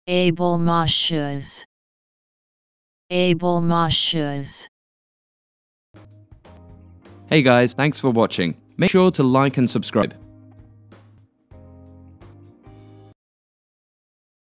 Abelmoschus. Abelmoschus. Hey guys, thanks for watching. Make sure to like and subscribe.